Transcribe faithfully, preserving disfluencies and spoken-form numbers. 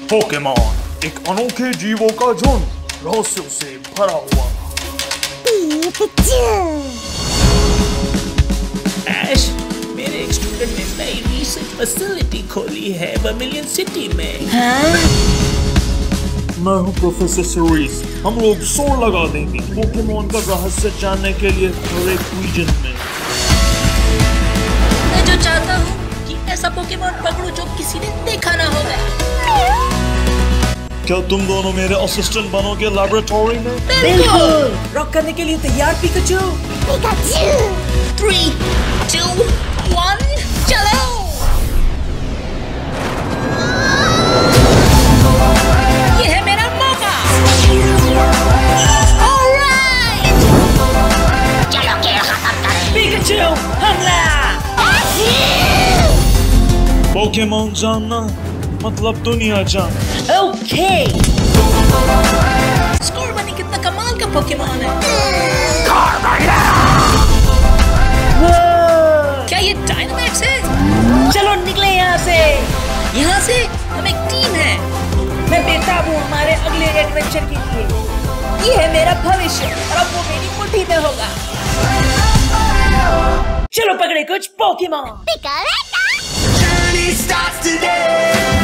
Pokemon एक अनोखे जीवों का झुंड, रहस्यों से भरा हुआ। ऐश, मेरे एक स्टूडेंट ने नई रिसर्च फैसिलिटी खोली है वर्मिलियन सिटी में। हाँ? मैं हूँ प्रोफेसर सीरीज। हम लोग जोर लगा देंगे पोकेमॉन का रहस्य जानने के लिए हर एक रीजन में। मैं जो चाहता हूँ कि ऐसा पोकेमॉन पकड़ूं जो किसी ने देखा ना होगा। क्या तुम दोनों मेरे असिस्टेंट बनोगे लैबोरेटरी में? बिल्कुल। रॉक करने के लिए तैयार Pikachu? Pikachu. Three, two, one, चलो। ये है मेरा मौका। ऑलराइट। चलो खेल खत्म करें। पिकाचू, हमला। पोकेमॉन जानना मतलब दुनिया जानना। ओके। स्कोर बनी कितना कमाल का पोकेमॉन है। क्या ये डायनामैक्स है? चलो निकले यहाँ से। यहाँ से हम एक टीम है। मैं बेताब हूँ हमारे अगले एडवेंचर के लिए। ये है मेरा भविष्य और अब वो मेरी मुट्ठी में होगा। चलो पकड़े कुछ Pokemon. Pika Journey starts today.